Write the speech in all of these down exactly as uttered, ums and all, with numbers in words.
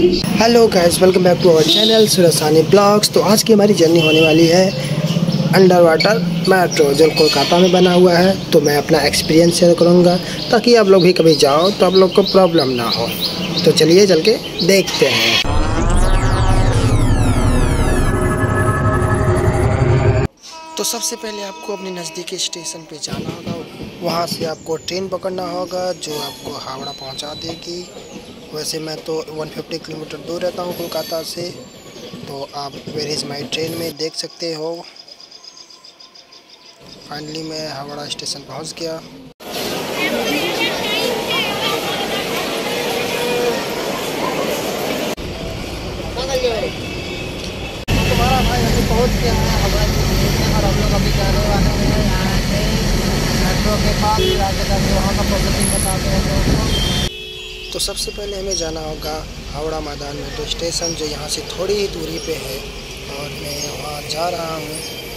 Hello guys, welcome back to our channel Sursani blogs. तो आज की हमारी जर्नी होने वाली है अंडर वाटर मेट्रो जो कोलकाता में बना हुआ है। तो मैं अपना एक्सपीरियंस शेयर करूंगा ताकि आप लोग भी कभी जाओ तो आप लोग को प्रॉब्लम ना हो। तो चलिए चल के देखते हैं। तो सबसे पहले आपको अपने नज़दीकी स्टेशन पे जाना होगा। वहाँ से आपको ट्रेन पकड़ना होगा जो आपको हावड़ा पहुँचा देगी। वैसे मैं तो एक सौ पचास किलोमीटर दूर रहता हूँ कोलकाता से, तो आप वेयर इज़ माई ट्रेन में देख सकते हो। फाइनली मैं हावड़ा स्टेशन पहुँच गया। तुम्हारा भाई अभी पहुँच गया है हावड़ा स्टेशन और हम लोग अभी जाने वाले हैं यहाँ से मेट्रो के पास जाके ताकि वहाँ का प्रोसेसिंग बताते हैं दोस्तों। तो सबसे पहले हमें जाना होगा हावड़ा मैदान मेट्रो स्टेशन जो यहाँ से थोड़ी ही दूरी पे है और मैं वहाँ जा रहा हूँ।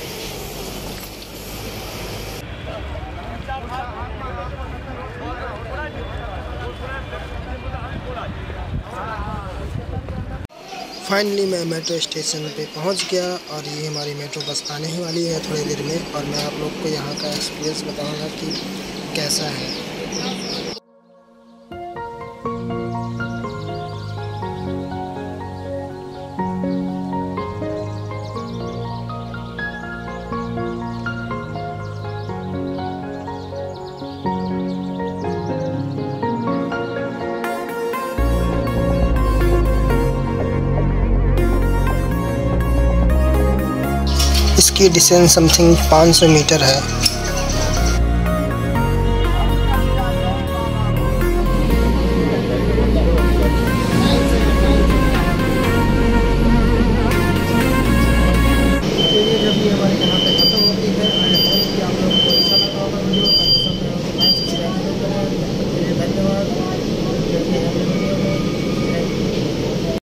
फाइनली मैं मेट्रो स्टेशन पे पहुँच गया और ये हमारी मेट्रो बस आने ही वाली है थोड़ी देर में और मैं आप लोग को यहाँ का एक्सपीरियंस बताऊँगा कि कैसा है। इसकी डिस्टेंस समथिंग पाँच सौ मीटर है। जब ये हमारे यहाँ पे